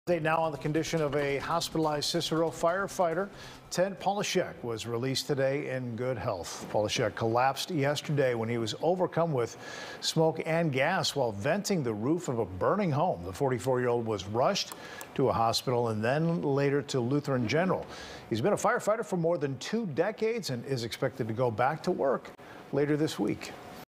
Update now on the condition of a hospitalized Cicero firefighter. Ted Polishek was released today in good health. Polishek collapsed yesterday when he was overcome with smoke and gas while venting the roof of a burning home. The 44-year-old was rushed to a hospital and then later to Lutheran General. He's been a firefighter for more than 2 decades and is expected to go back to work later this week.